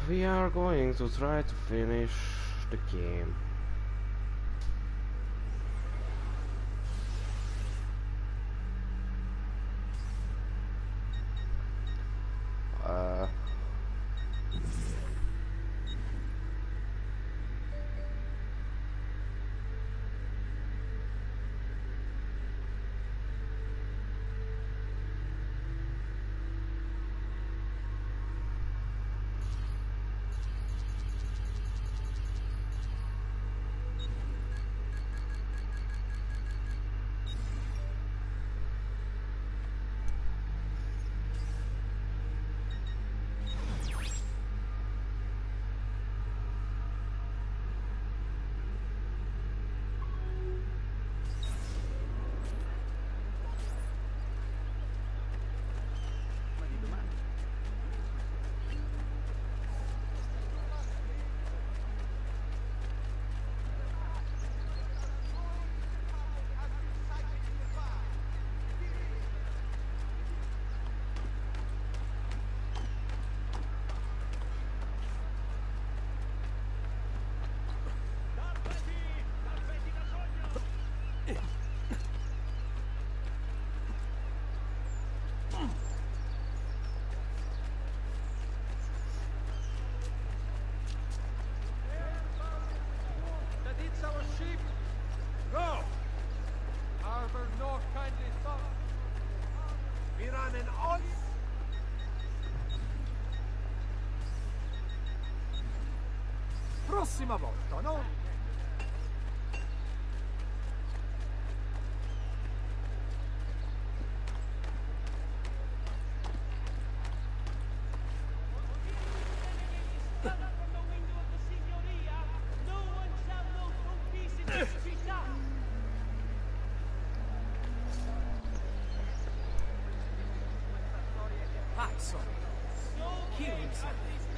we are going to try to finish the game. Prossima volta, no? Pazzo! Kill himself!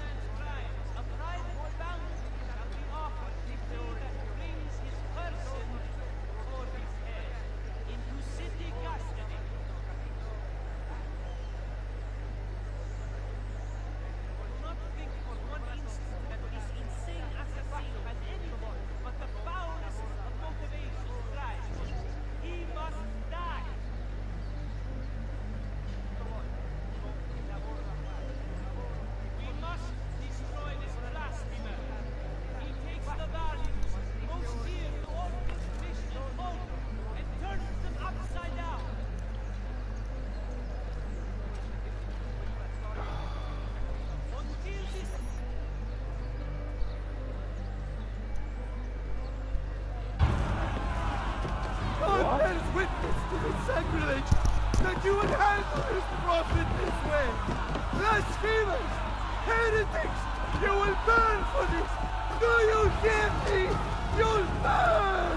Sacrilege that you would handle this prophet this way! Blasphemers! Heretics! You will burn for this! Do you hear me? You'll burn!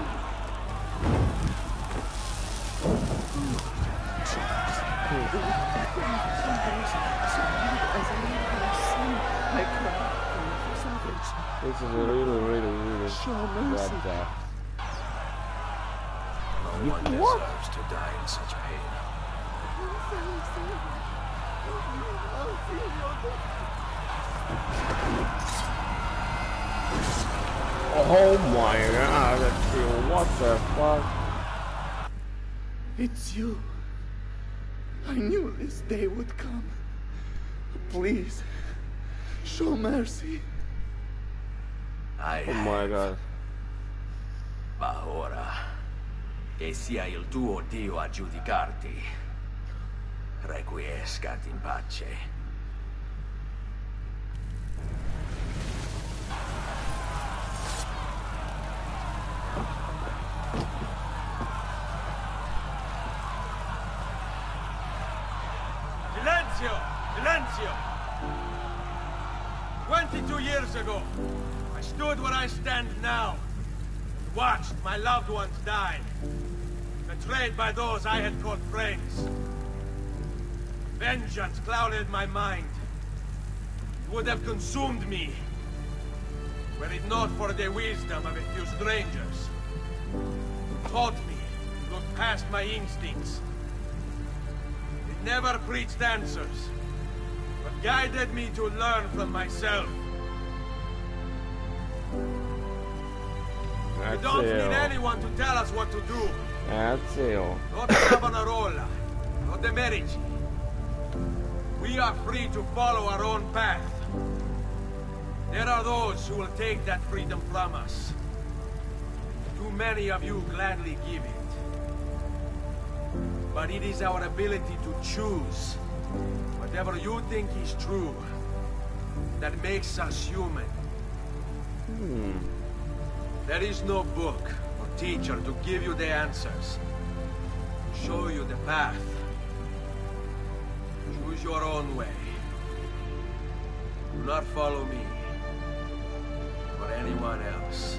This is really bad. No one deserves to die in such pain. Oh my god, that's true. What the fuck? It's you. I knew this day would come. Please, show mercy. Oh my god. Ma ora, che sia il tuo Dio a giudicarti, requiescat in pace. Silenzio! 22 years ago, I stood where I stand now, and watched my loved ones die, betrayed by those I had called friends. Vengeance clouded my mind. It would have consumed me, were it not for the wisdom of a few strangers, who taught me to look past my instincts. They never preached answers, but guided me to learn from myself. We don't need anyone to tell us what to do. Ezio. Not Savonarola, not the Medici. We are free to follow our own path. There are those who will take that freedom from us. Too many of you gladly give it. But it is our ability to choose whatever you think is true that makes us human. There is no book or teacher to give you the answers, show you the path. Choose your own way. Do not follow me or anyone else.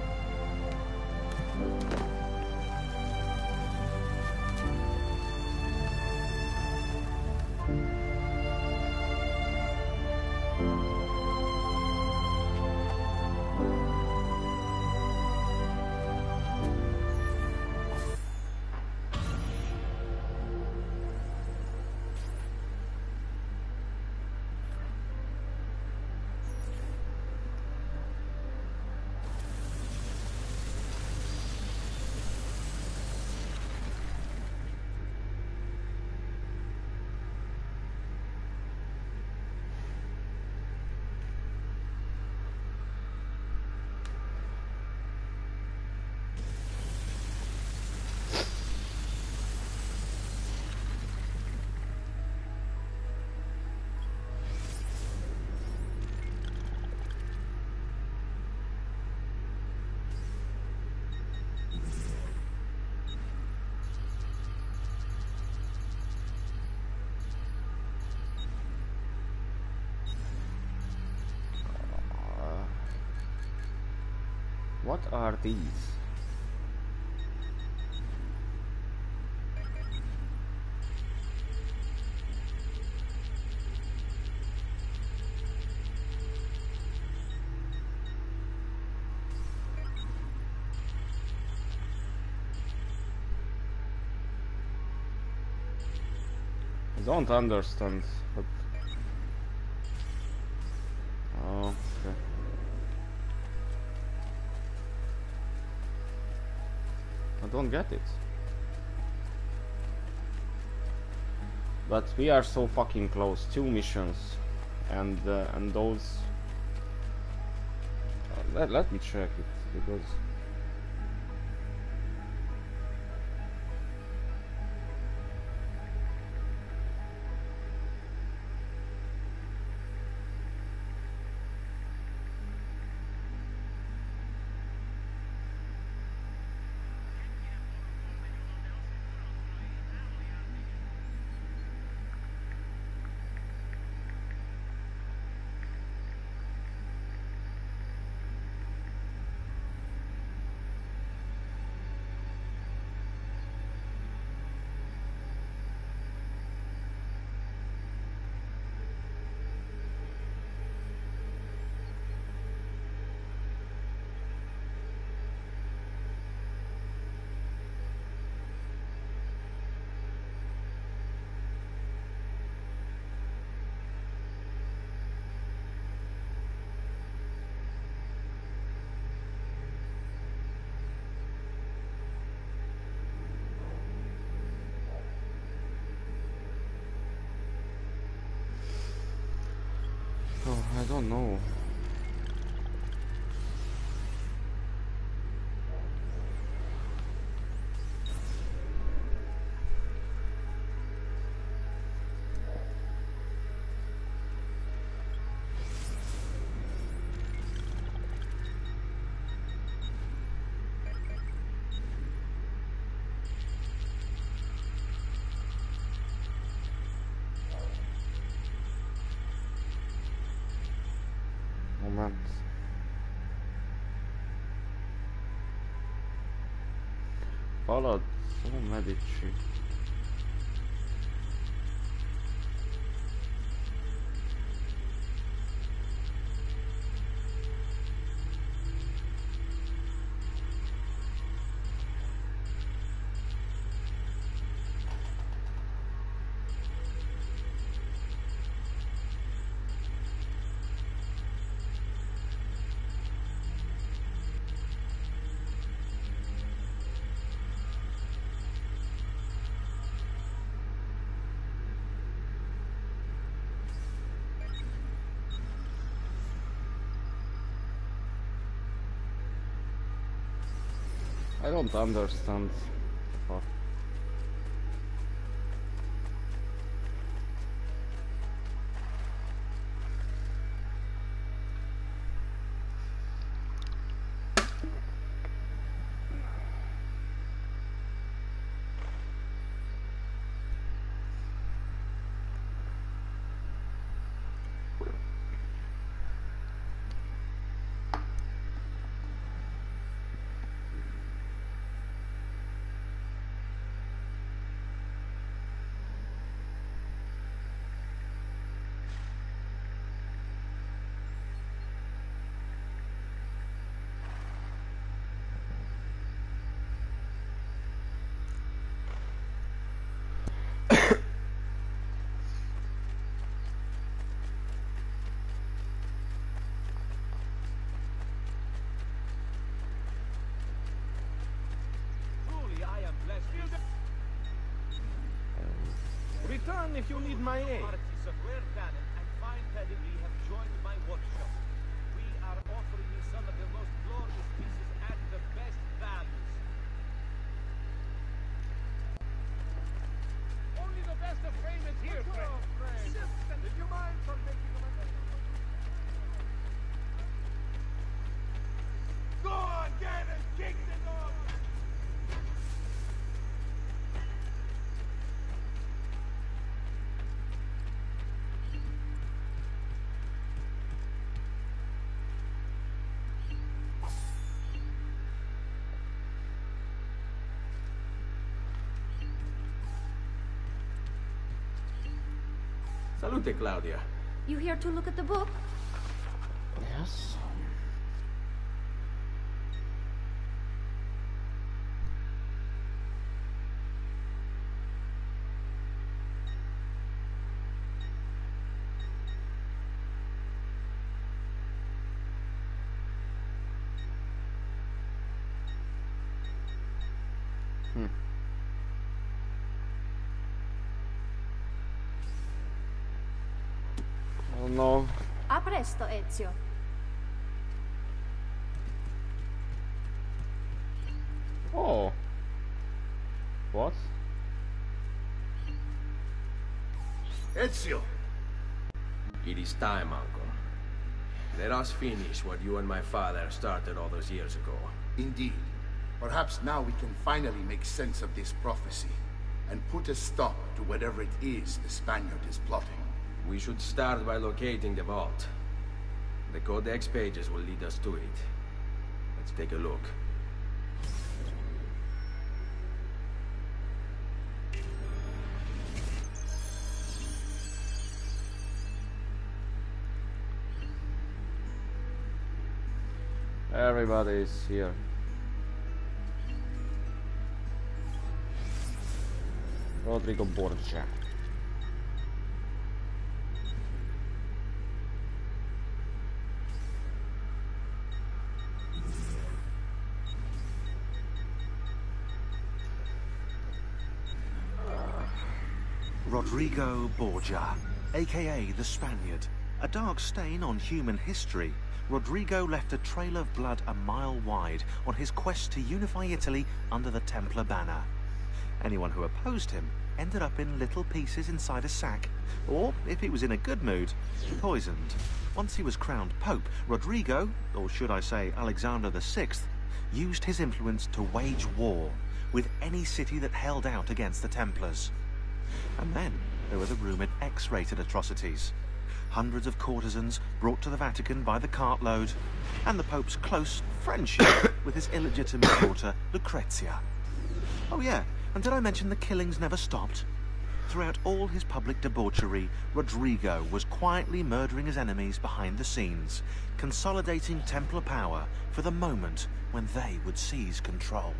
What are these? I don't understand. But... oh, okay. I don't get it. But we are so fucking close. 2 missions, and those. Let me check it because. Oh, I don't know. Moment. Palazzo Medici. I don't understand. Fuck. Truly, I am blessed. Return if you need my aid. Parties of rare talent and fine pedigree have joined my workshop. We are offering you some of the most glorious pieces at the best values. Only the best of frame is here, friend. Did you mind for making a Go on, get it! Kick the dog! Salute, Claudia. You here to look at the book? Yes. Oh no. A presto, Ezio. Oh. What? Ezio! It is time, uncle. Let us finish what you and my father started all those years ago. Indeed. Perhaps now we can finally make sense of this prophecy and put a stop to whatever it is the Spaniard is plotting. We should start by locating the vault. The Codex pages will lead us to it. Let's take a look. Everybody is here. Rodrigo Borgia. Rodrigo Borgia, aka the Spaniard. A dark stain on human history, Rodrigo left a trail of blood a mile wide on his quest to unify Italy under the Templar banner. Anyone who opposed him ended up in little pieces inside a sack, or, if he was in a good mood, poisoned. Once he was crowned Pope, Rodrigo, or should I say Alexander VI, used his influence to wage war with any city that held out against the Templars. And then there were the rumoured X-rated atrocities. Hundreds of courtesans brought to the Vatican by the cartload, and the Pope's close friendship with his illegitimate daughter, Lucrezia. Oh yeah, and did I mention the killings never stopped? Throughout all his public debauchery, Rodrigo was quietly murdering his enemies behind the scenes, consolidating Templar power for the moment when they would seize control.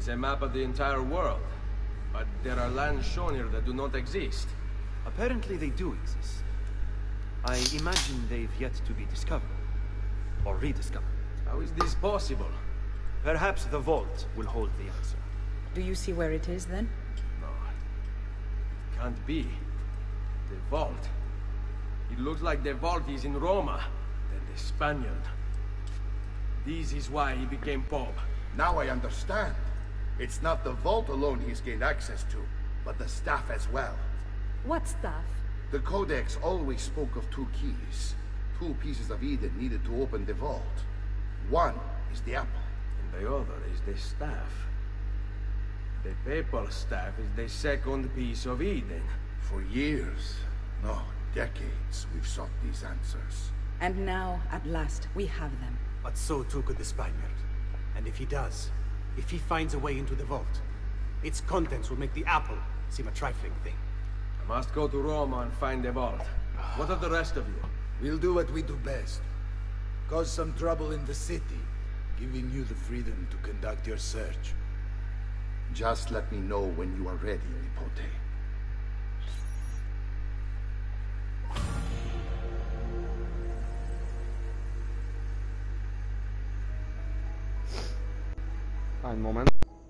is a map of the entire world. But there are lands shown here that do not exist. Apparently they do exist. I imagine they've yet to be discovered. Or rediscovered. How is this possible? Perhaps the vault will hold the answer. Do you see where it is, then? No. It can't be. The vault. It looks like the vault is in Roma. Then the Spaniard. This is why he became Pope. Now I understand. It's not the vault alone he's gained access to, but the staff as well. What stuff? The Codex always spoke of 2 keys. 2 pieces of Eden needed to open the vault. One is the apple. And the other is the staff. The papal staff is the second piece of Eden. For years, no, decades, we've sought these answers. And now, at last, we have them. But so too could the Spaniard. And if he does, if he finds a way into the vault, its contents will make the apple seem a trifling thing. I must go to Roma and find the vault. What of the rest of you? We'll do what we do best. Cause some trouble in the city, giving you the freedom to conduct your search. Just let me know when you are ready, Nipote. Un moment.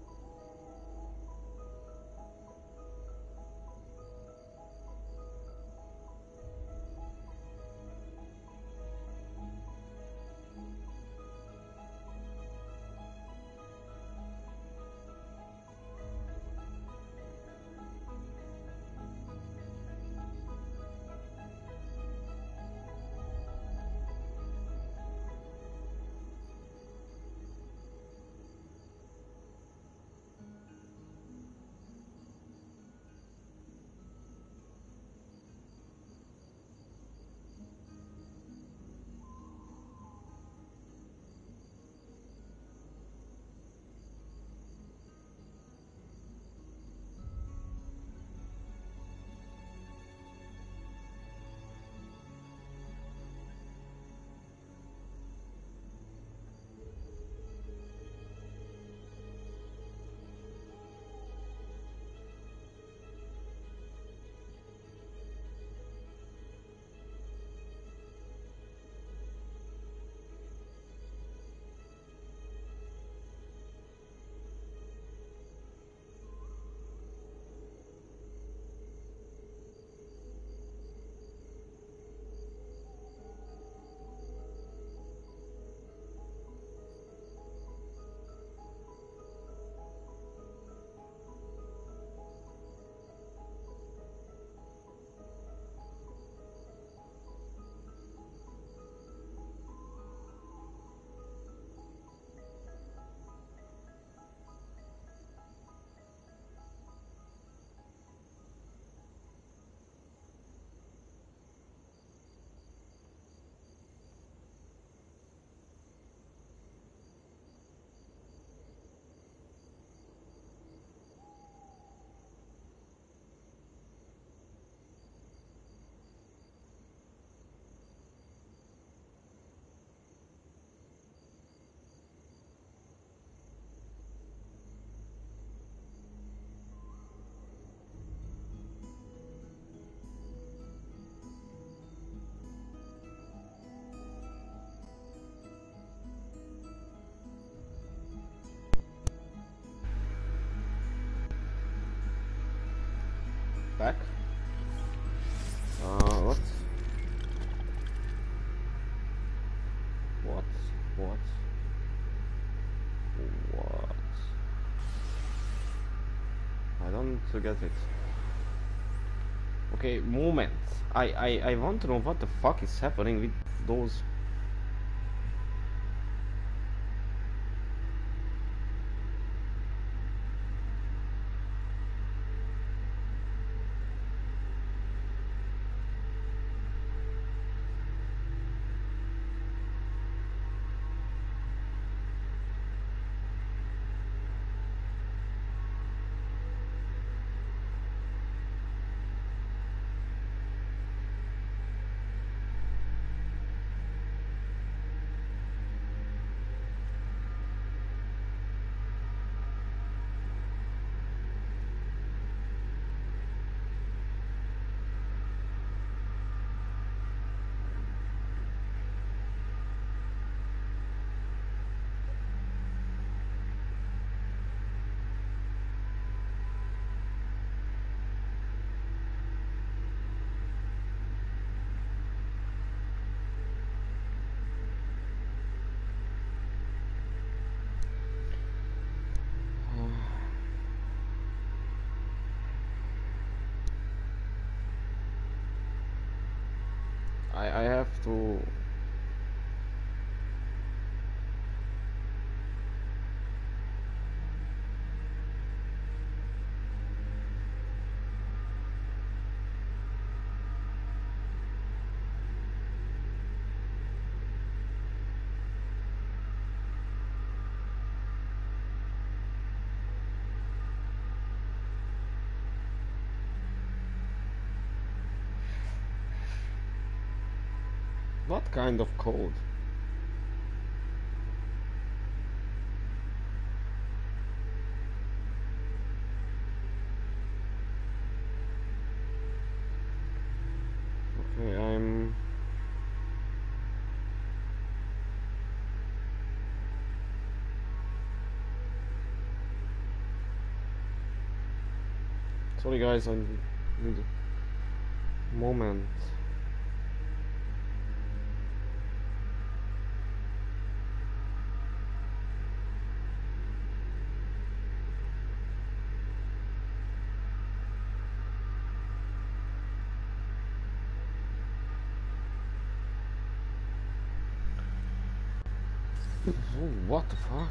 Back. What? I don't get it. Okay, moment. I want to know what the fuck is happening with those. I have to. What kind of code? Okay, I'm... Sorry guys, I need a moment. Oh, what the fuck?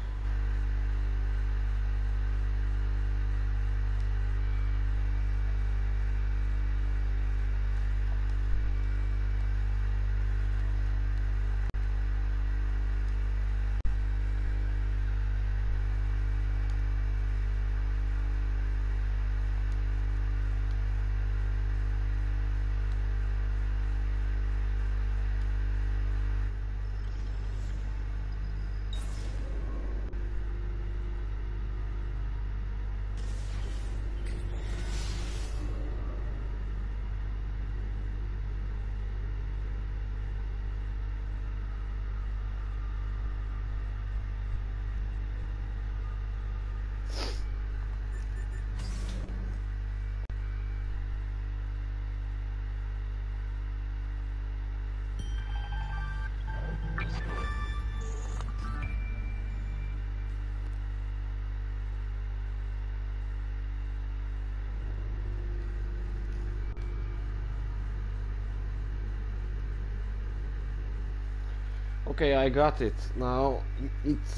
Okay, I got it. Now it's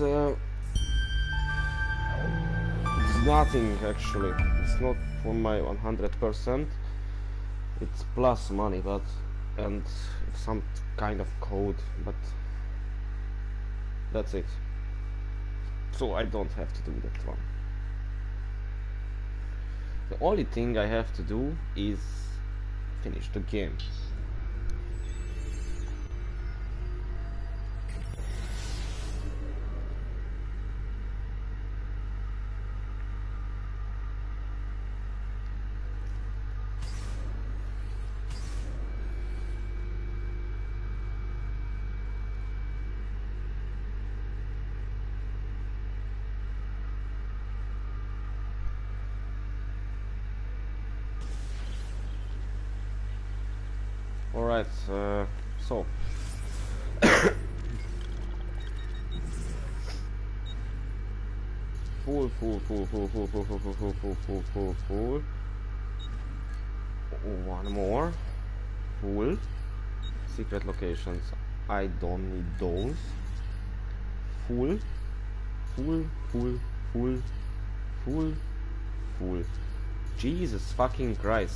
nothing actually. It's not for my 100%. It's plus money, but and some kind of code, but that's it. So I don't have to do that one. The only thing I have to do is finish the game. Alright, so full. One more. Full. Secret locations. I don't need those. Full. Jesus fucking Christ.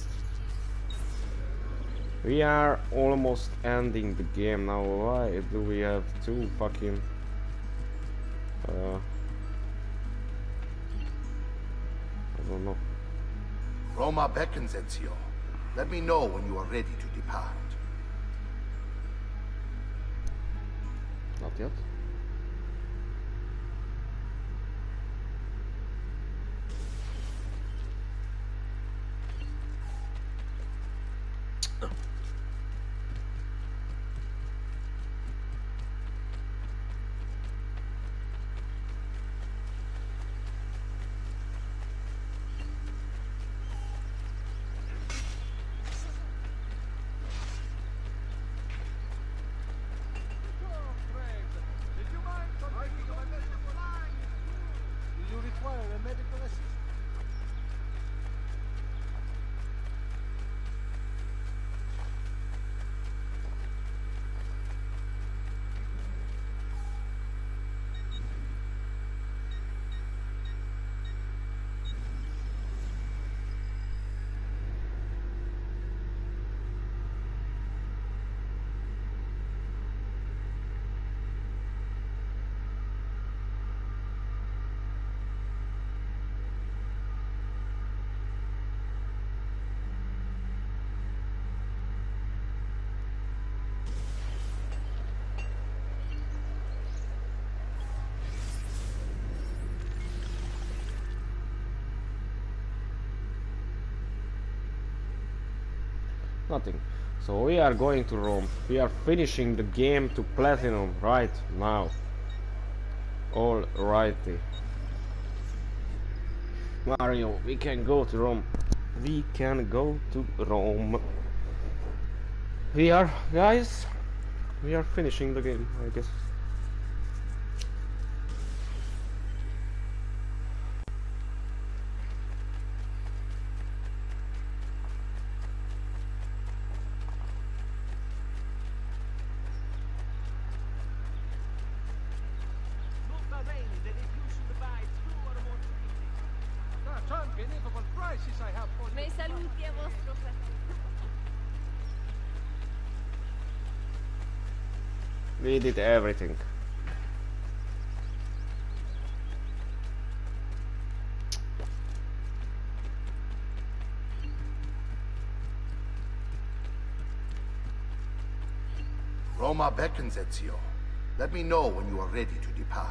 We are almost ending the game now. Why do we have two fucking I don't know. Roma beckons, Ezio. Let me know when you are ready to depart. Not yet. Nothing. So we are going to Rome. We are finishing the game to platinum right now. Alrighty. Mario, we can go to Rome. We can go to Rome. We are, guys, we are finishing the game, I guess. We did everything. Roma beckons, Ezio. Let me know when you are ready to depart.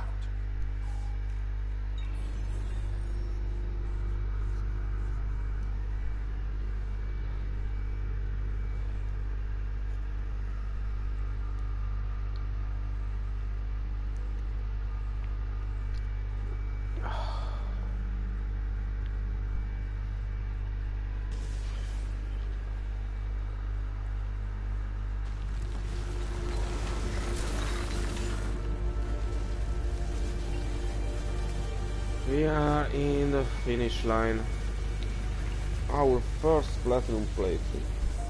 We are in the finish line. Our first platinum playthrough.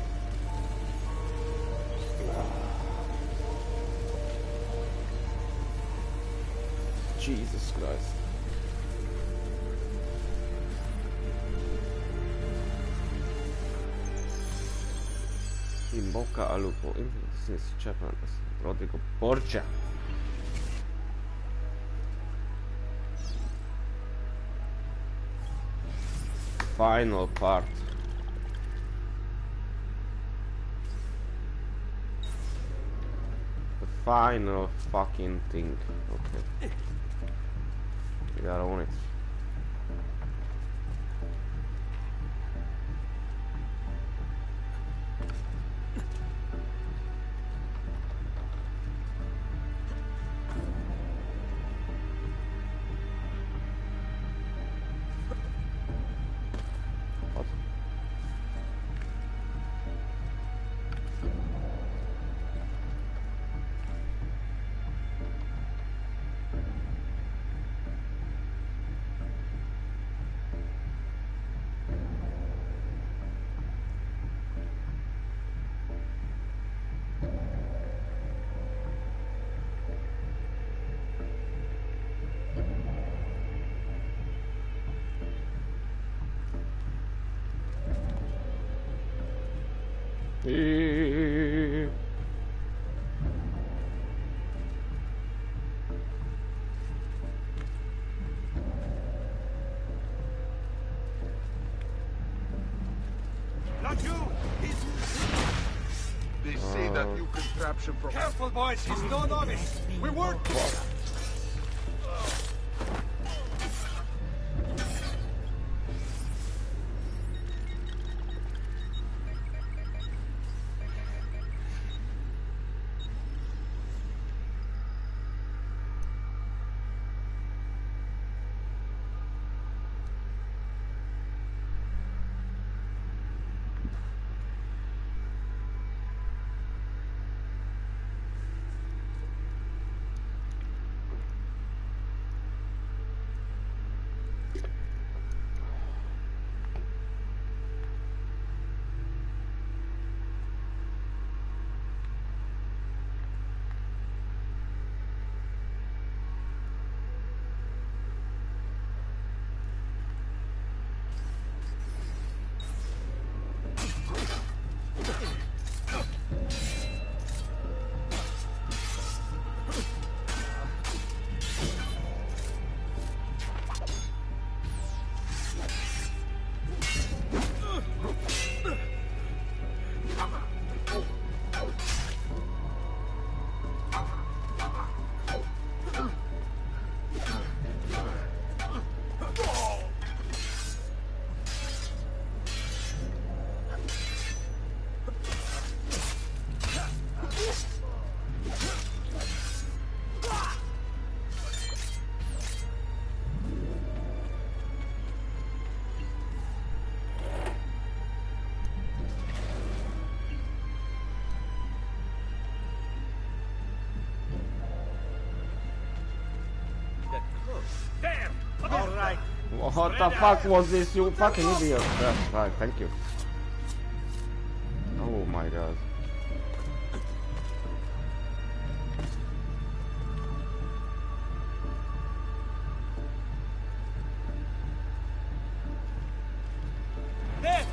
Jesus Christ. In bocca al lupo. This is Japan. Rodrigo Borgia. Final part. The final fucking thing. Okay. We gotta own it. Not you! They say that you can capture from... Careful, boys, he's no novice! We work together! What the fuck was this, you fucking idiot? That's right, thank you. Oh my god. There!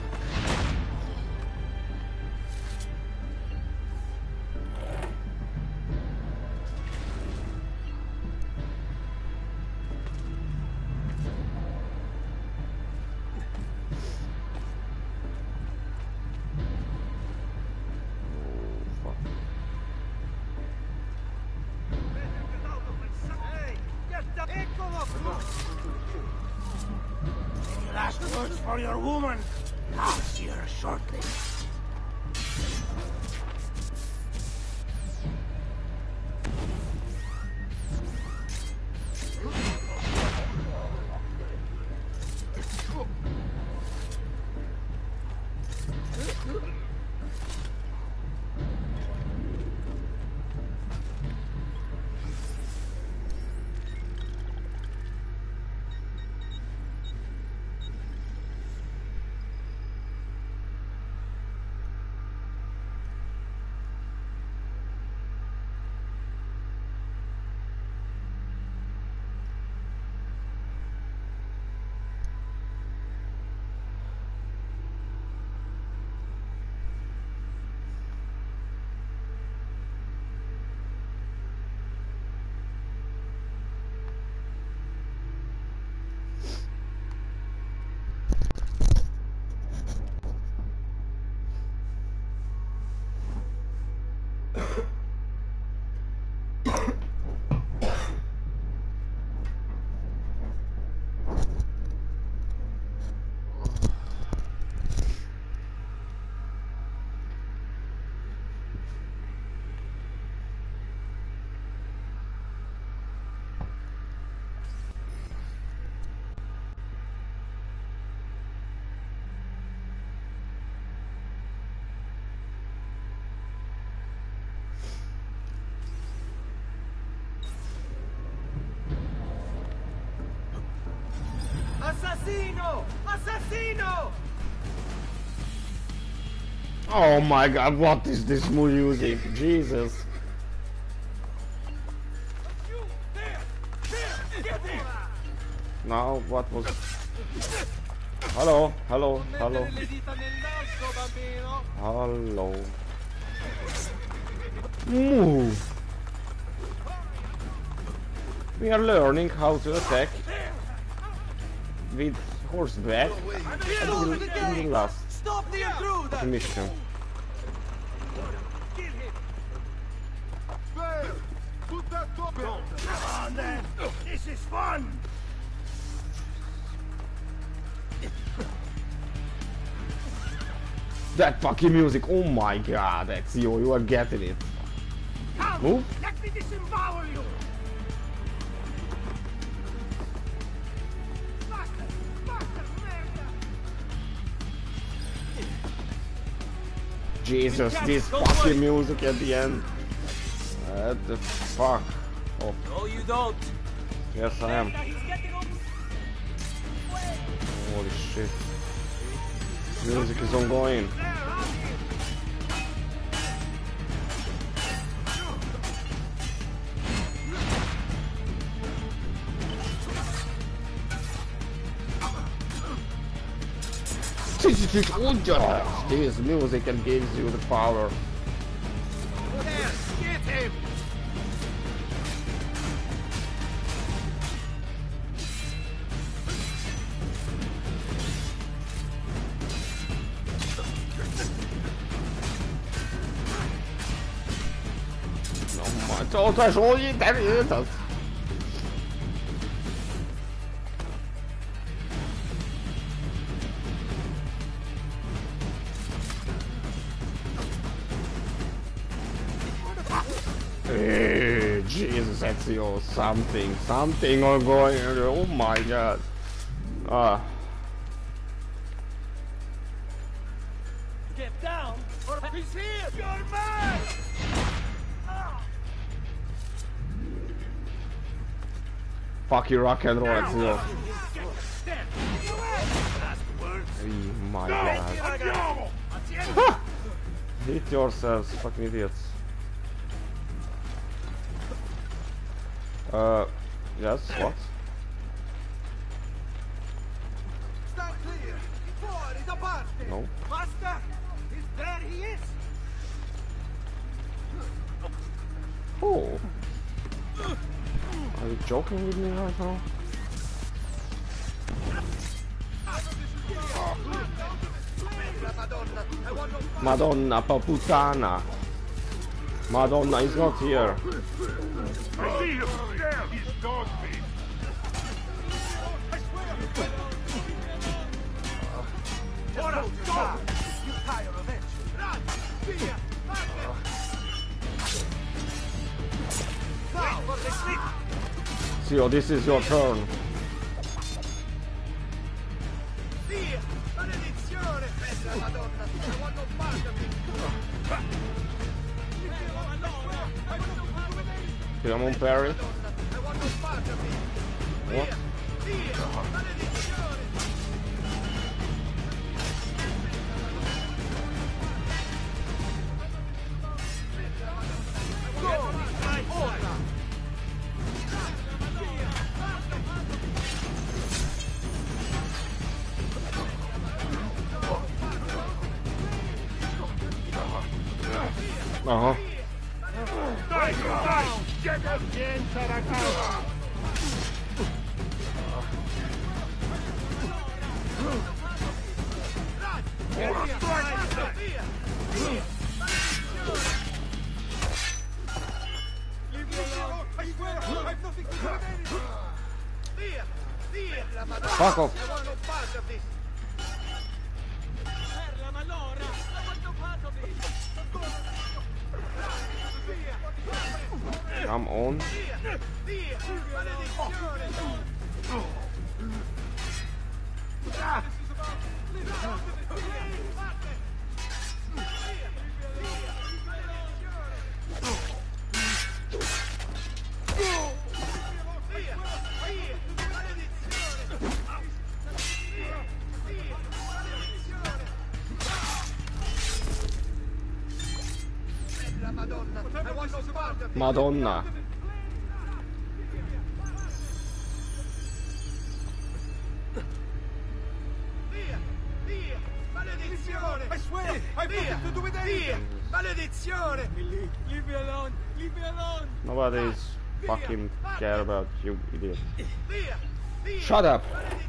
Last words for your woman. I'll see her shortly. Assassino! Assassino! Oh my god, what is this music? Jesus. Now, what was... Hello, hello, hello. Hello. Move. We are learning how to attack with horseback in the last mission. Come on then! This is fun! That fucking music, oh my god, Ezio, you are getting it. Move. Let me disembowel you! Jesus, this fucking music at the end. What the fuck? Oh. No, you don't. Yes, I am. Holy shit. Music is ongoing. This music and gives you the power. Get him! No, 再说一点点的。Jesus, Ezio, something ongoing. Oh my god. Get down, or he's here! You're mad! Fuck you, rock and roll, Ezio. my god. Hit yourselves, fucking idiots. Yes, what? Stand clear! Fuori da parte! No. Master! There he is! Oh. Are you joking with me right now? Madonna Paputana. Madonna is not here. I see him. Damn, he's dog meat. Ora, go! You tire of it. Run! Via! Now for the stick! Zio, this is your turn. Via! Maledizione! Bella Madonna! I want no part of it! Come on, Perry. I want no part of it! What? Via! Maledizione! Uh-huh. Dai, dai! Piensa la casa! Fuck off. Come on. Madonna. Maledizione! I swear! I've nothing to do with anything! Maledizione! Leave me alone! Leave me alone! Nobody's fucking care about you, idiot. Shut up!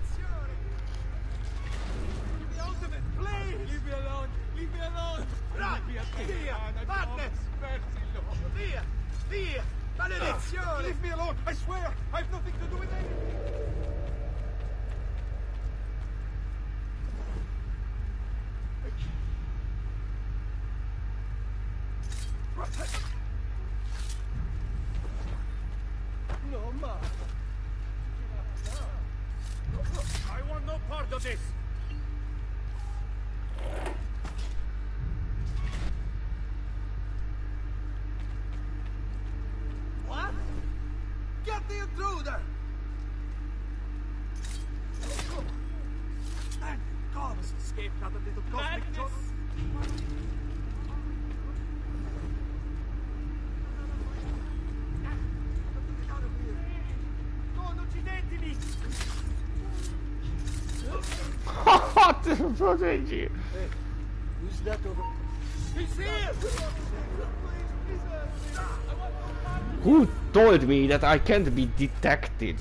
Please! Leave me alone! Leave me alone! Run! Via! Madness! Via! Via! Maledizione! Leave me alone! I swear! I've nothing to do with anything! No, ma! I want no part of this! What? Get the intruder! Thank God has escaped out of little cosmic trouble. Proteggi! Who's that over? He's here! Who told me that I can't be detected?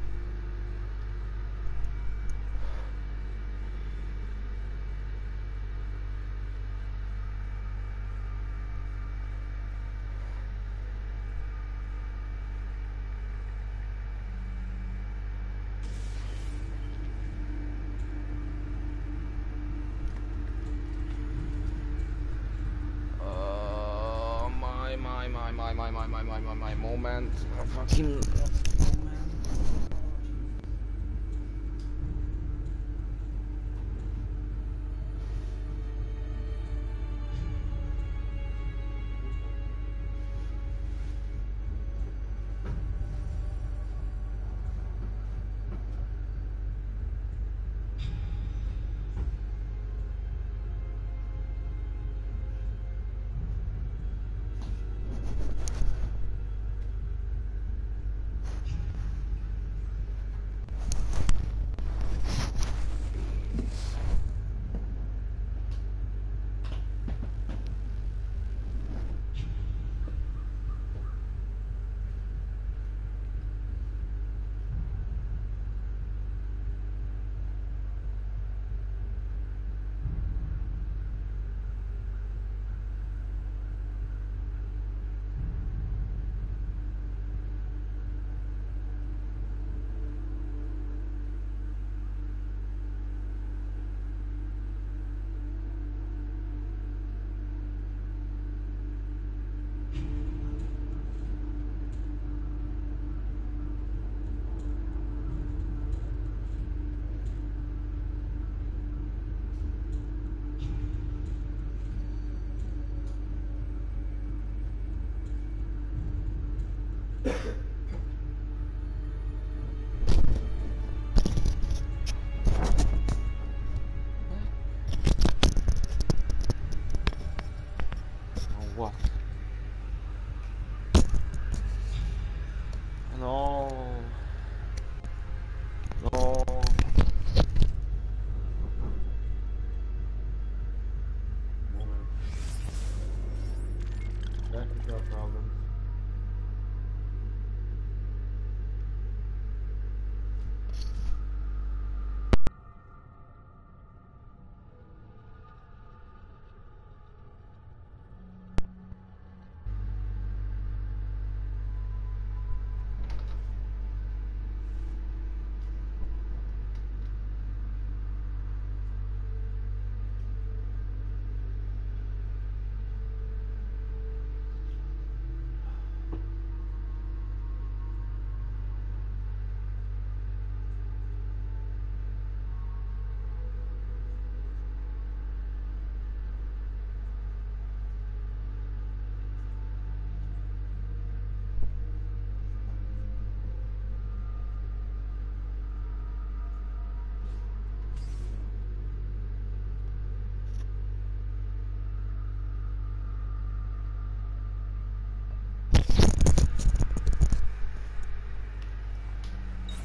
My moment. Fucking.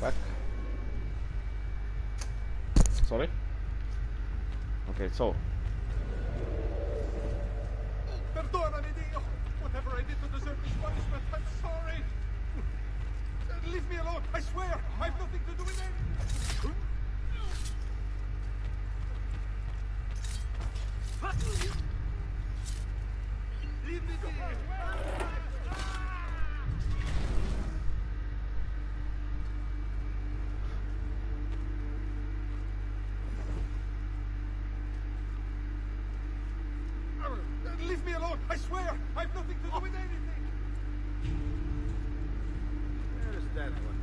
back. Sorry? Okay, so. Perdonami, Dio! Whatever I did to deserve this punishment, I'm sorry! Leave me alone, I swear! I've nothing to do with it! Leave me be! Leave me alone! I swear! I've nothing to do with anything! Where's that one?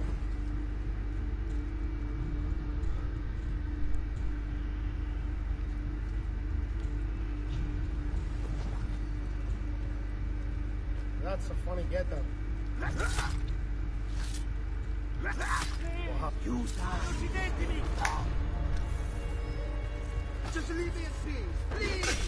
That's a funny getup. You die! Just leave me in peace, please!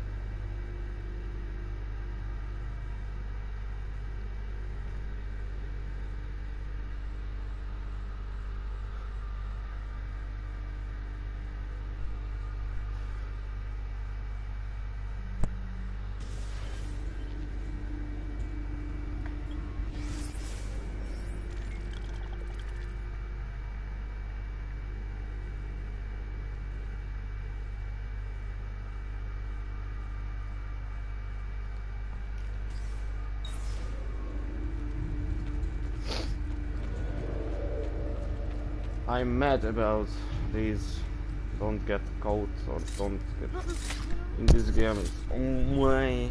I'm mad about these don't get caught or don't get in this game. It's oh my.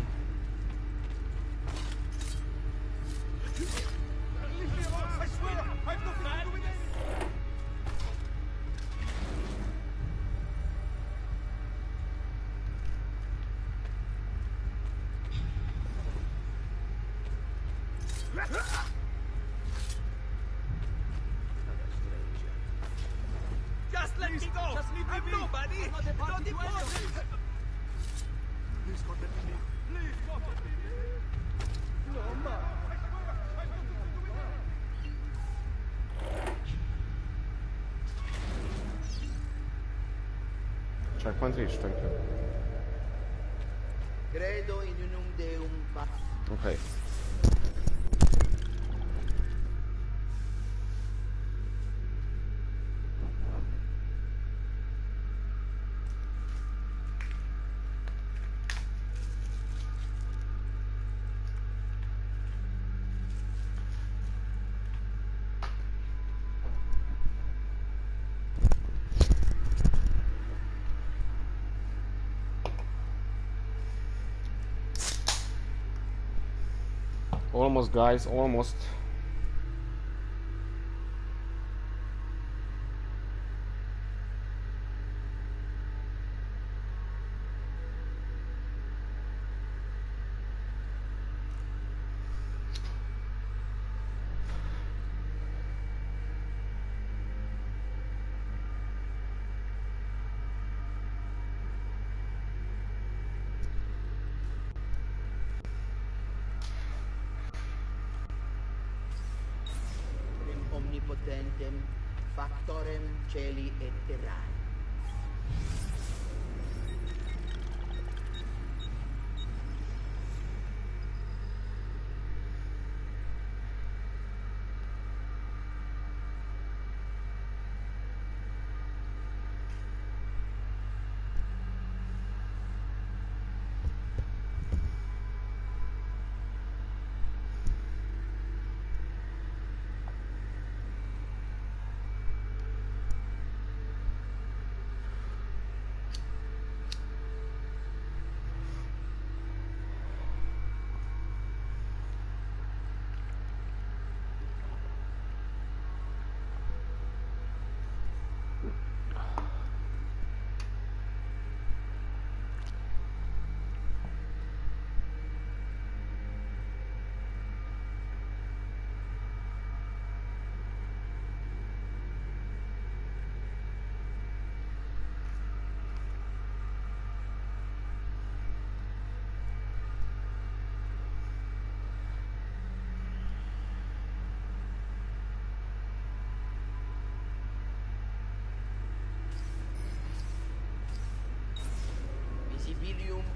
Just let me go! Just leave me be! Nobody! I'm not important! Please God, let me leave! Please God, let me leave! No, ma! Checkpoint reached, thank you. Credo in unum Deum pax. Okay. Almost, guys, almost. Omnipotentem, factorem celi et terrae.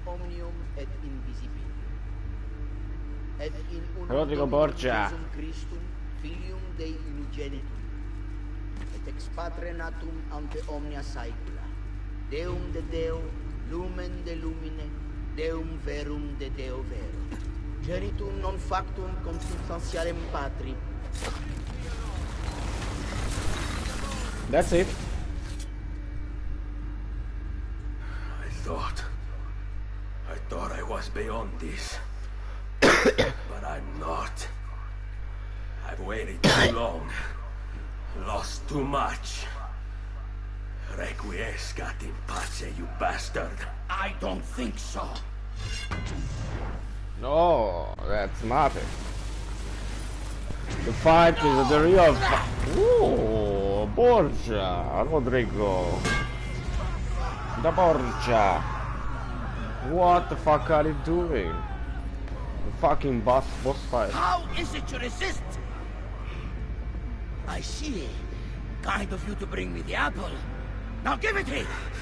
omnium et invisibilium. Et in unum Rodrigo Dominum Borgia. Jesum Christum, filium Dei unigenitum, et ex Patre natum ante omnia saecula, Deum de Deo, lumen de lumine, Deum verum de Deo vero, genitum non factum consubstantialem Patri. That's it. I thought I was beyond this. But I'm not. I've waited too long. Lost too much. Requiescat in pace, you bastard. I don't think so. No, that's not it. The fight is the real fight. Ooh, Borgia, Rodrigo. The Borgia. What the fuck are you doing? The fucking boss fight. How is it you resist? I see. Kind of you to bring me the apple. Now give it me!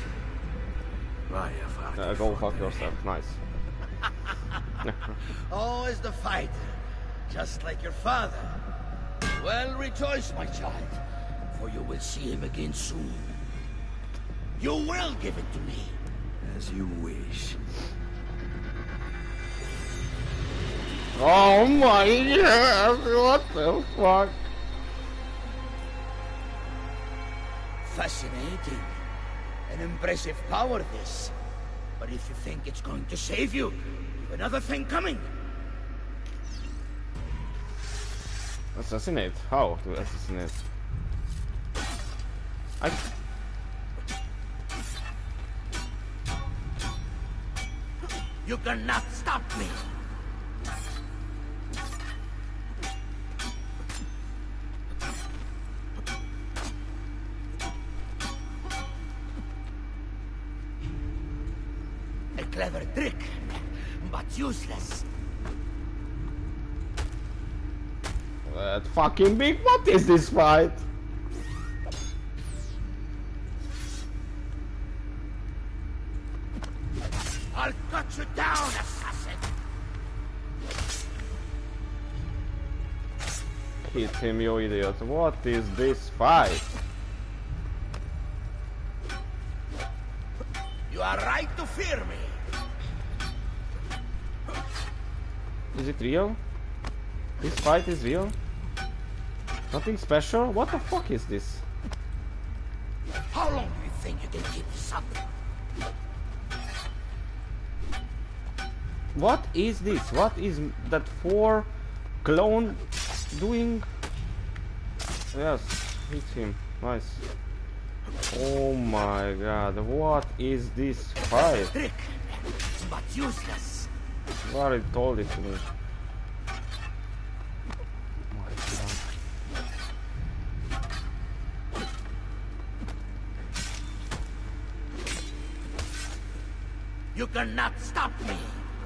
Go fuck yourself, nice. Oh, is the fighter. Just like your father. Well, rejoice, my child. For you will see him again soon. You will give it to me. As you wish. Oh my god, what the fuck? Fascinating. An impressive power, this. But if you think it's going to save you, you've another thing coming. Assassinate? How to assassinate? You cannot stop me. A clever trick, but useless. That fucking big. What is this fight? I'll cut you down, assassin. Hit him, you idiot. What is this fight? You are right to fear me. Is it real? This fight is real? Nothing special? What the fuck is this? How long do you think you can keep this up? What is this? What is that for clone doing? Yes, hit him. Nice. Oh my god, what is this fight? Trick, but useless. You already told it to me. You cannot stop me.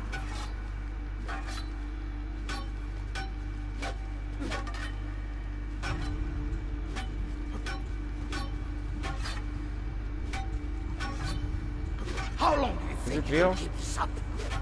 How long do you think you can keep this up?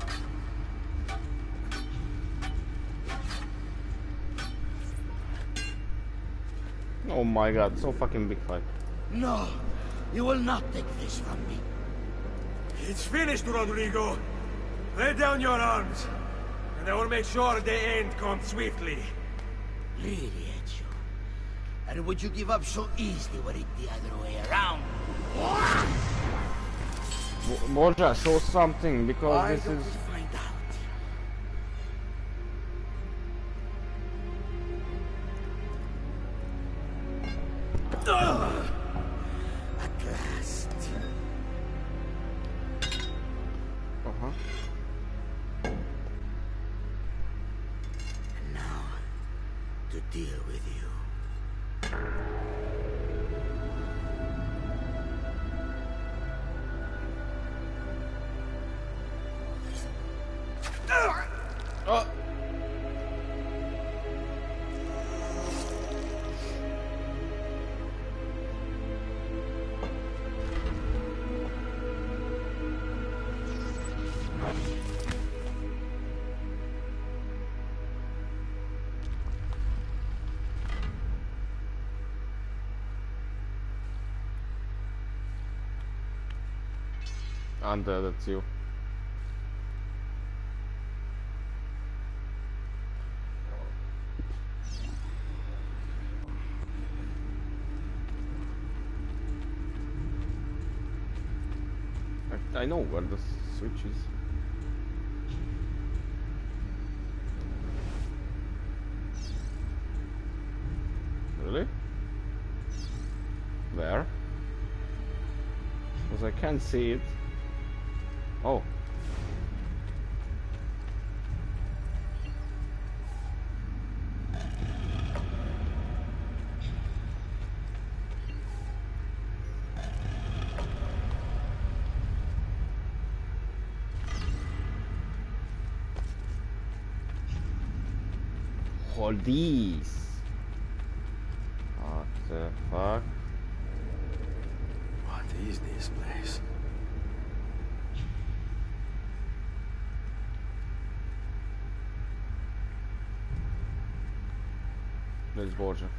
Oh my god, so fucking big fight. No, you will not take this from me. It's finished, Rodrigo. Lay down your arms, and I will make sure the end comes swiftly. Really, Ezio? And would you give up so easily were it the other way around? Borgia, show something, because Why this don't is... we find out? At last. Uh-huh. And now, to deal with you. Oh. That's you. I know where the switch is. Really? Where? Because I can't see it. Oh. Hold these. What the fuck? What is this place? There's Borgia.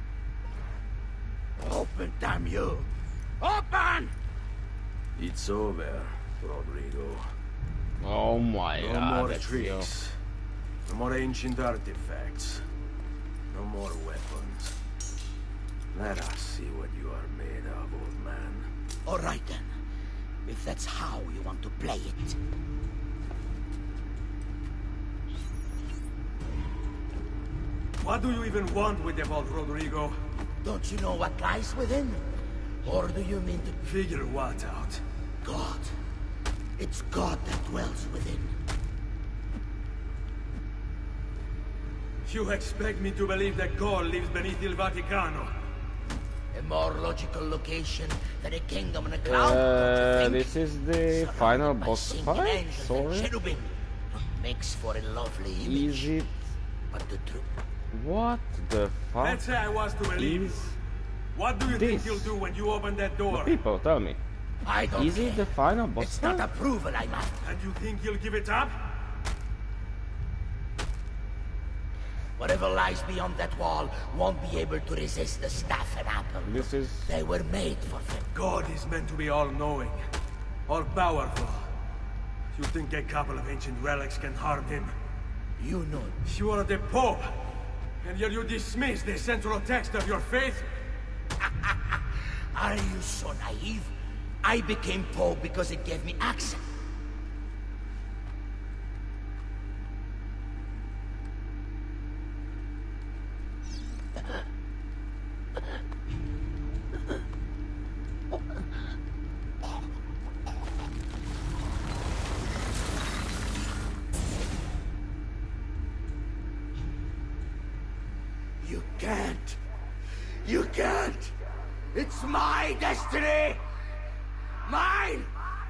Open, damn you! Open! It's over, Rodrigo. Oh my No god. more that's tricks. No more ancient artifacts. No more weapons. Let us see what you are made of, old man. All right then. If that's how you want to play it. What do you even want with the vault, Rodrigo? Don't you know what lies within? Or do you mean to... Figure what out? God. It's God that dwells within. You expect me to believe that God lives beneath Il Vaticano? A more logical location than a kingdom in a cloud, don't you think? This is the final boss fight? Sorry. Cherubim. Makes for a lovely image. Is it? But the truth... What the fuck? Let's say I was to believe. Is What do you this? think you'll do when you open that door? The people, tell me. I don't Is it the final boss It's fight? not approval I'm after. And you think you'll give it up? Whatever lies beyond that wall won't be able to resist the staff and apple. This is... They were made for them. God is meant to be all-knowing, all-powerful. You think a couple of ancient relics can harm him? You know. You are the Pope, and yet you dismiss the central text of your faith? Are you so naive? I became Pope because it gave me access. You can't. You can't. It's my destiny. Mine.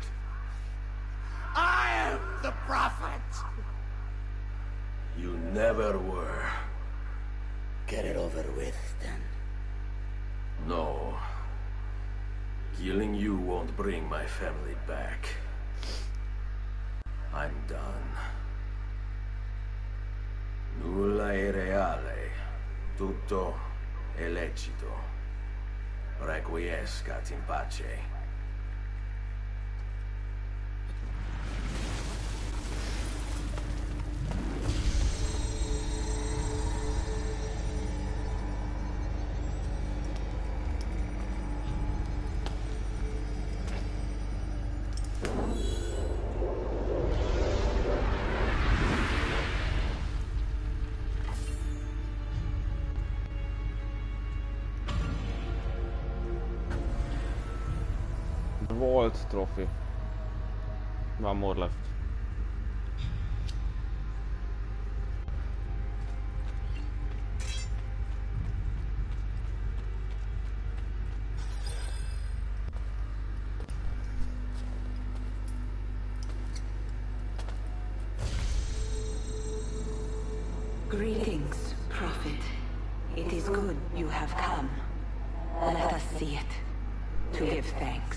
I am the prophet. You never were. Get it over with, then. No. Killing you won't bring my family back. I'm done. Nulla è reale. Tutto è lecito. Requiescat in pace. Vault trophy. One more left. Greetings, Prophet. It is good you have come. Let us see it, to give thanks.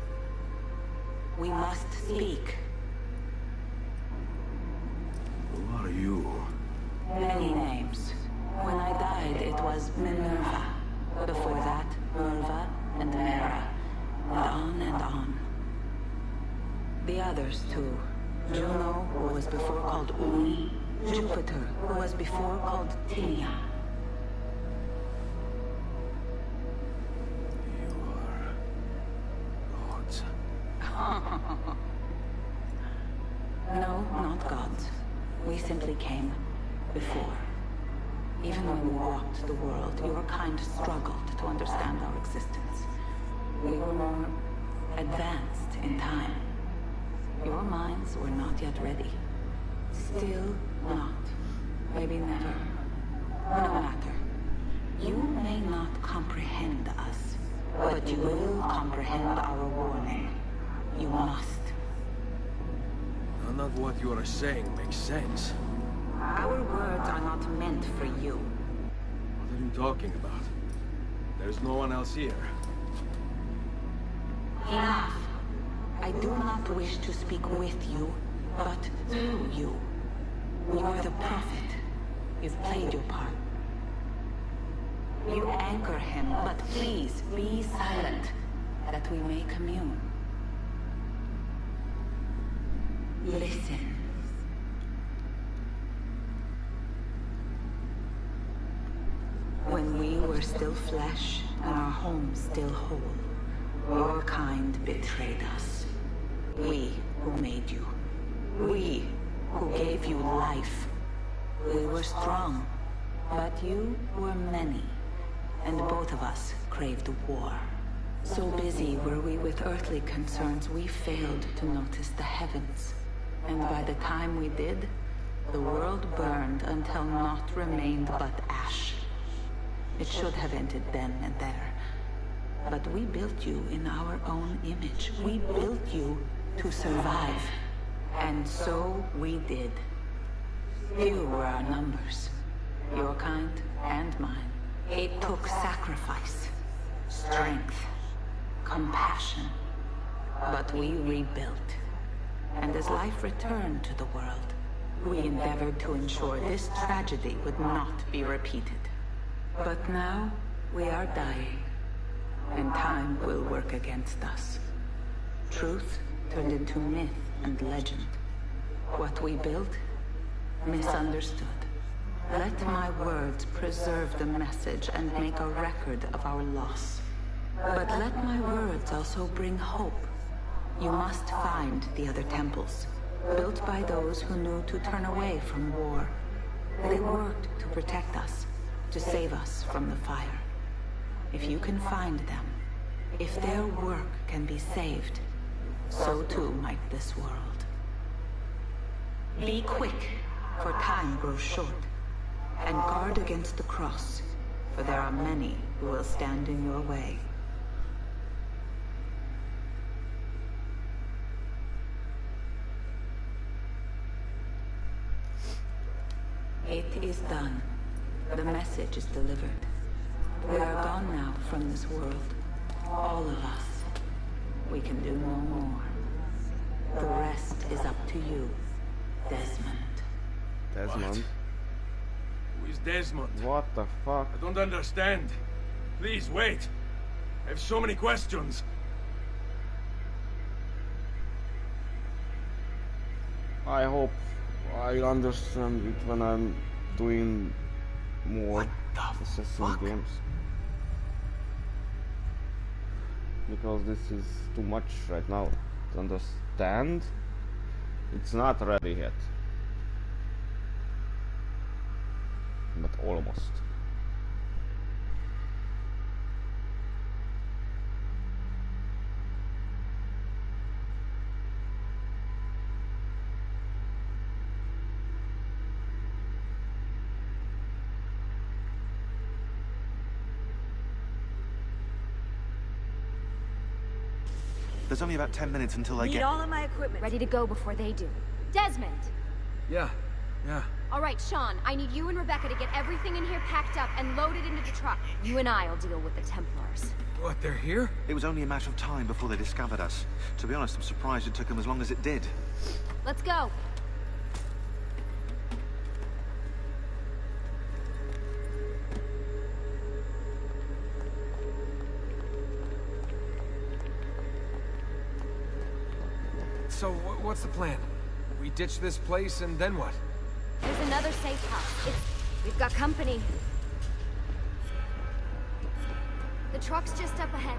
We must speak. Many names. When I died, it was Minerva. Before that, Merva and Mera. And on. The others, too. Juno, who was before called Uni. Jupiter, who was before called Tinia. You are... gods. No, not gods. We simply came before. Even when we walked the world, your kind struggled to understand our existence. We were more advanced in time. Your minds were not yet ready. Still not. Maybe never. No matter. You may not comprehend us, but you will comprehend our warning. You must. None of what you are saying makes sense. Our words are not meant for you. What are you talking about? There's no one else here. Enough. I do not wish to speak with you, but through you. You are the prophet. You've played your part. You anchor him, but please be silent, that we may commune. Listen. When we were still flesh and our home still whole, your kind betrayed us. We who made you. We who gave you life. We were strong, but you were many, and both of us craved war. So busy were we with earthly concerns, we failed to notice the heavens. And by the time we did, the world burned until naught remained but ash. It should have ended then and there. But we built you in our own image. We built you to survive. And so we did. Few were our numbers. Your kind and mine. It took sacrifice, strength, compassion. But we rebuilt. And as life returned to the world, we endeavored to ensure this tragedy would not be repeated. But now, we are dying, and time will work against us. Truth turned into myth and legend. What we built, misunderstood. Let my words preserve the message and make a record of our loss. But let my words also bring hope. You must find the other temples, built by those who knew to turn away from war. They worked to protect us, to save us from the fire. If you can find them, if their work can be saved, so too might this world. Be quick, for time grows short, and guard against the cross, for there are many who will stand in your way. It is done. The message is delivered. We are gone now from this world. All of us. We can do no more. The rest is up to you, Desmond. Desmond? Who is Desmond? What the fuck? I don't understand. Please, wait. I have so many questions. I hope I understand it when I'm doing more Assassin games. Because this is too much right now to understand. It's not ready yet. But almost. There's only about 10 minutes until they Need get... all of my equipment. Ready to go before they do. Desmond! Yeah. All right, Sean, I need you and Rebecca to get everything in here packed up and loaded into the truck. You and I'll deal with the Templars. What, they're here? It was only a matter of time before they discovered us. To be honest, I'm surprised it took them as long as it did. Let's go. So, what's the plan? We ditch this place, and then what? There's another safe house. We've got company. The truck's just up ahead.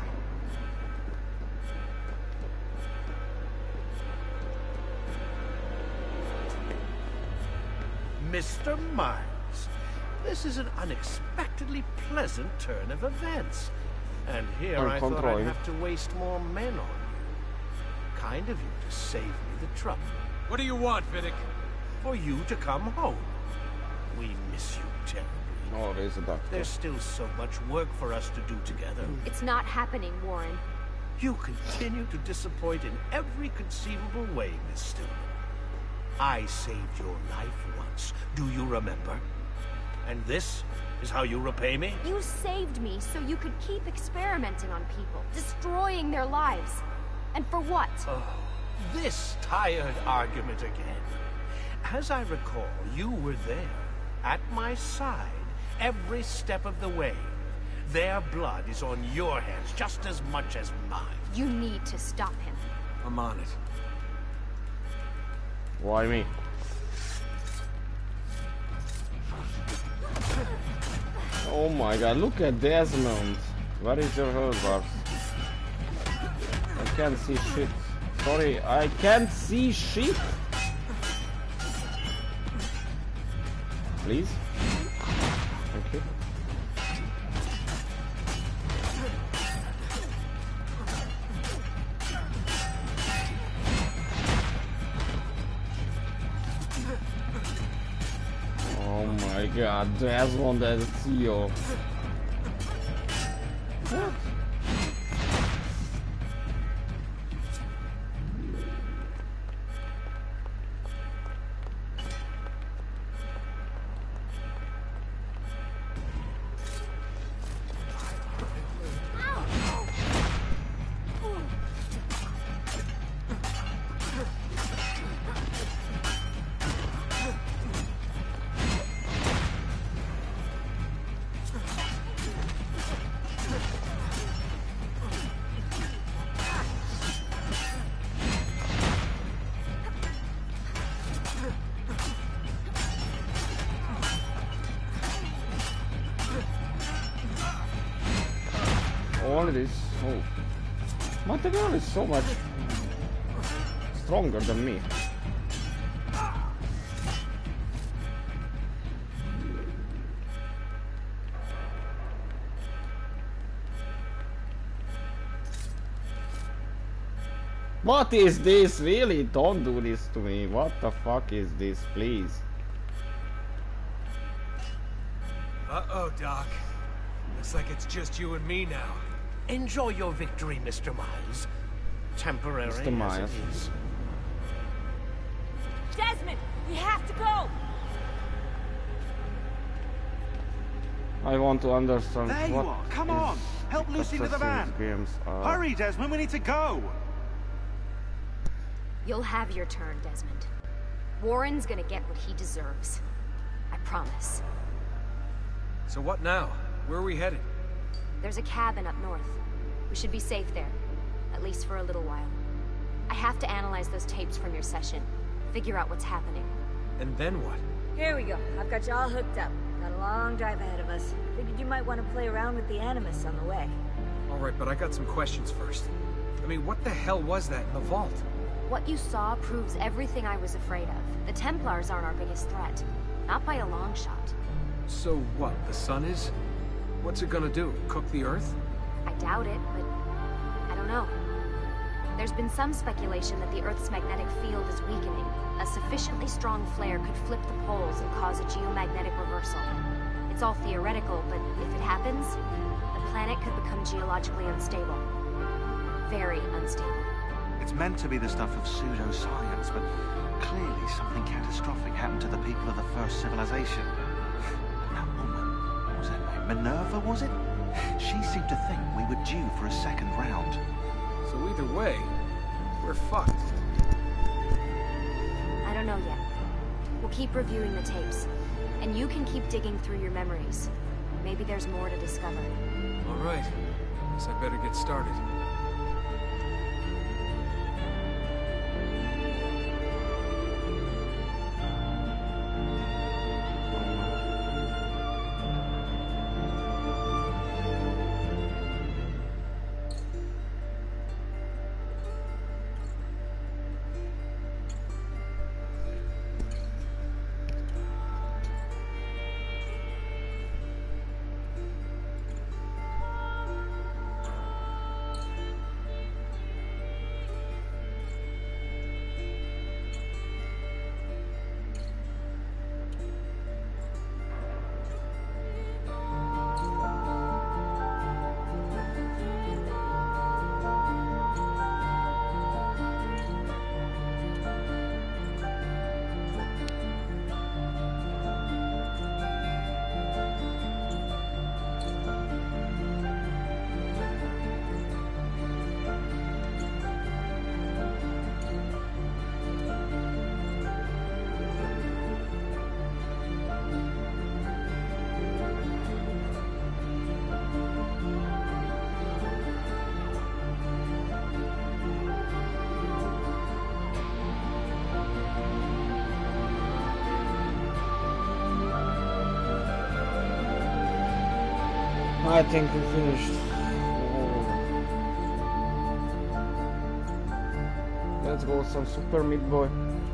Mr. Miles, this is an unexpectedly pleasant turn of events. And here I thought I'd have to waste more men on you. Kind of you to save me the trouble. What do you want, Vidic? For you to come home. We miss you terribly. Oh, there's a doctor. There's still so much work for us to do together. It's not happening, Warren. You continue to disappoint in every conceivable way, Miss Stillman. I saved your life once. Do you remember? And this is how you repay me? You saved me so you could keep experimenting on people, destroying their lives. And for what? Oh, this tired argument again. As I recall, you were there, at my side, every step of the way. Their blood is on your hands just as much as mine. You need to stop him. I'm on it. Why me? Oh my god, look at Desmond. Where is your health bars? I can't see shit. Sorry, I can't see shit. Please? Thank you. Oh my god, Desmond as CEO. What? All this, oh, Material is so much stronger than me. What is this? Really? Don't do this to me. What the fuck is this, please? Uh-oh, Doc. Looks like it's just you and me now. Enjoy your victory, Mr. Miles. Temporary Mr. Miles. as it is. Desmond, we have to go! I want to understand there what you are. Come on! Help Lucy into the van! Games are. Hurry, Desmond, we need to go! You'll have your turn, Desmond. Warren's gonna get what he deserves. I promise. So what now? Where are we headed? There's a cabin up north. We should be safe there. At least for a little while. I have to analyze those tapes from your session. Figure out what's happening. And then what? Here we go. I've got you all hooked up. Got a long drive ahead of us. Figured you might want to play around with the Animus on the way. Alright, but I got some questions first. I mean, what the hell was that in the vault? What you saw proves everything I was afraid of. The Templars aren't our biggest threat. Not by a long shot. So what, the sun is? What's it gonna do? Cook the Earth? I doubt it, but I don't know. There's been some speculation that the Earth's magnetic field is weakening. A sufficiently strong flare could flip the poles and cause a geomagnetic reversal. It's all theoretical, but if it happens, the planet could become geologically unstable. Very unstable. It's meant to be the stuff of pseudoscience, but clearly something catastrophic happened to the people of the first civilization. That woman, what was her name? Minerva, was it? She seemed to think we were due for a second round. So either way, we're fucked. I don't know yet. We'll keep reviewing the tapes. And you can keep digging through your memories. Maybe there's more to discover. Alright. Guess I better get started. I think we finished. Let's go some Super Meat Boy.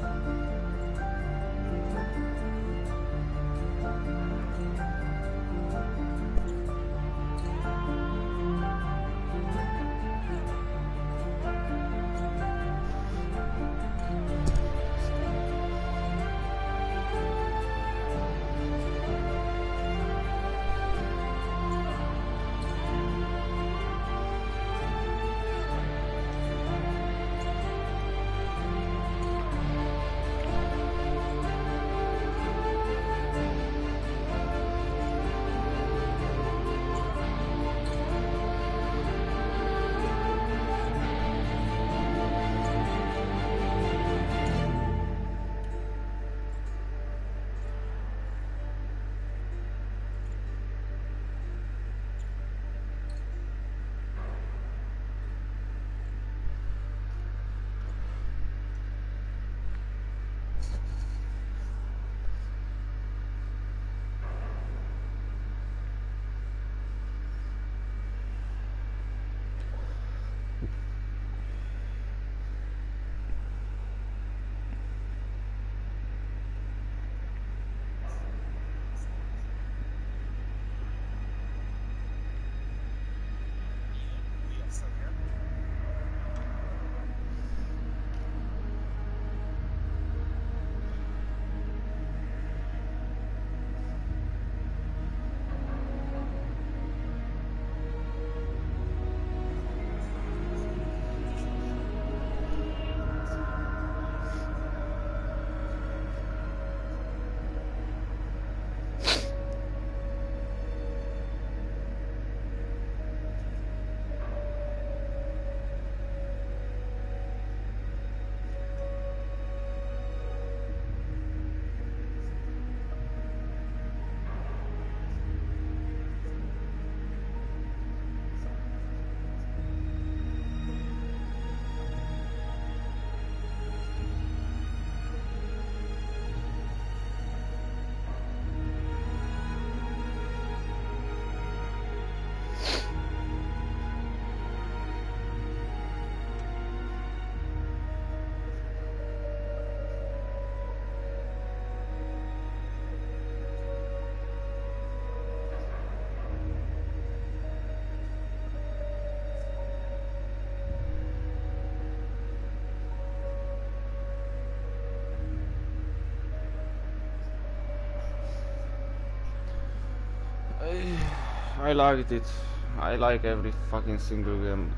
I liked it. I like every fucking single game,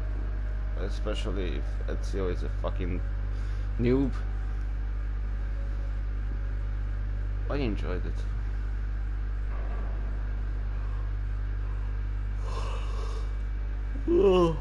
especially if Ezio is a fucking noob. I enjoyed it. Oh.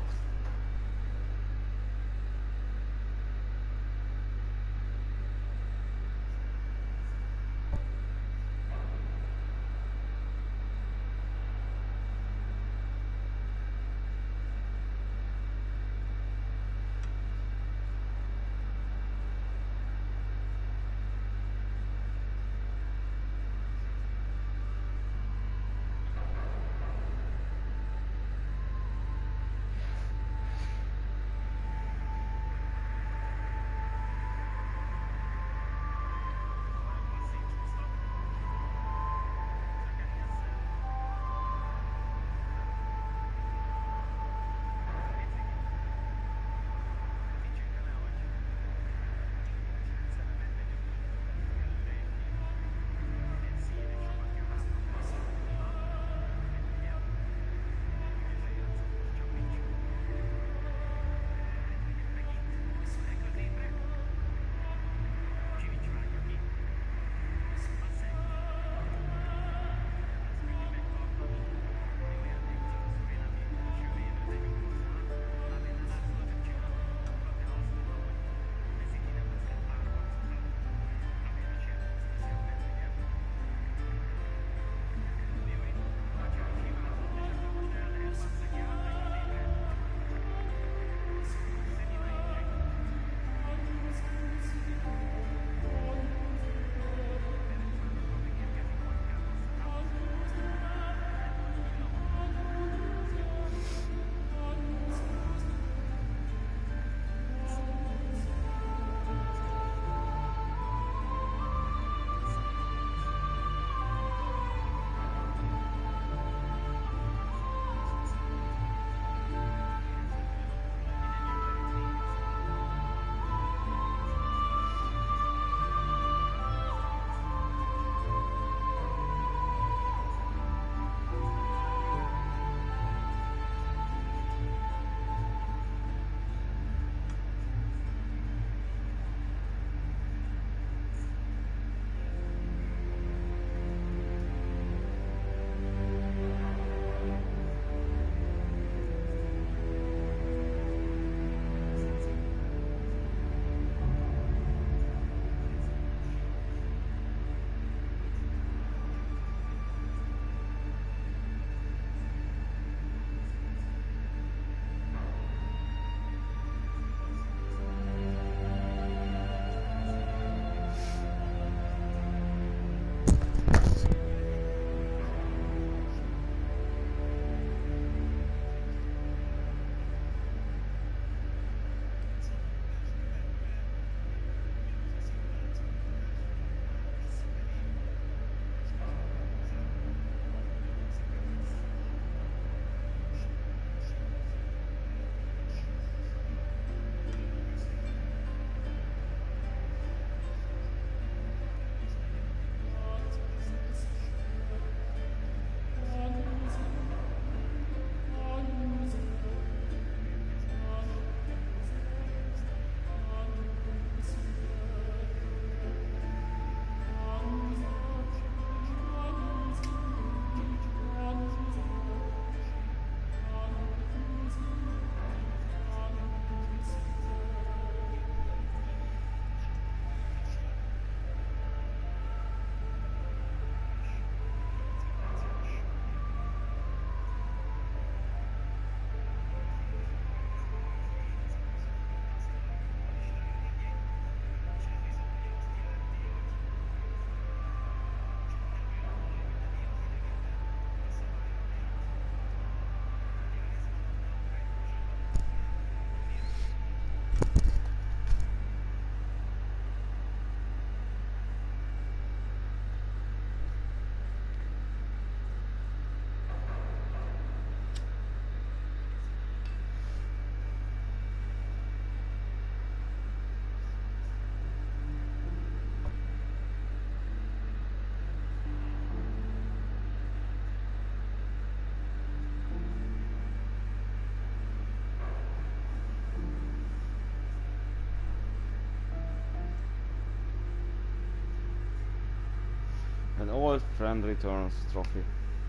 An old friend returns trophy.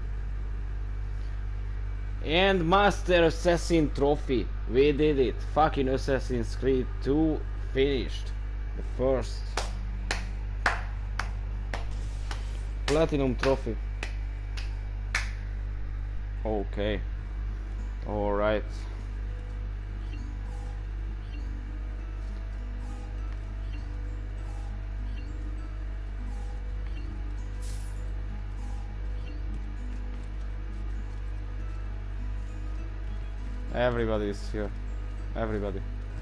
And Master Assassin trophy. We did it. Fucking Assassin's Creed 2 finished. The first Platinum trophy. Okay. Alright. Everybody is here. Everybody.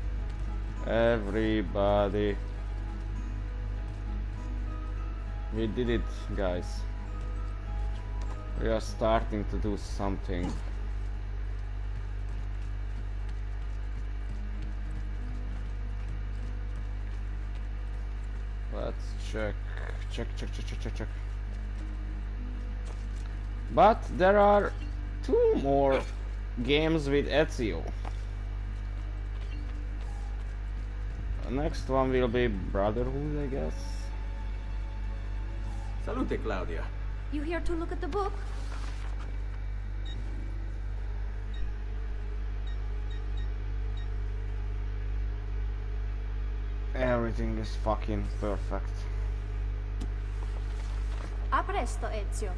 Everybody. We did it, guys. We are starting to do something. Let's check. Check. But there are 2 more games with Ezio. The next one will be Brotherhood, I guess. Salute, Claudia. You here to look at the book? Everything is fucking perfect. A presto, Ezio.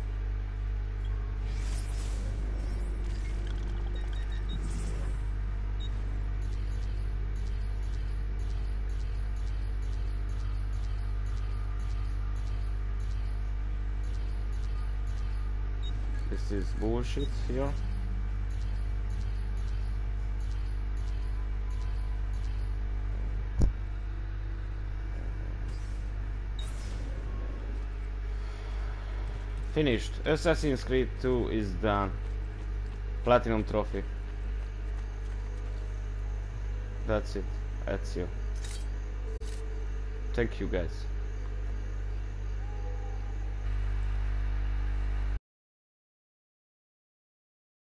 This is bullshit here. Finished. Assassin's Creed 2 is done. Platinum trophy. That's it. Ezio. Thank you, guys.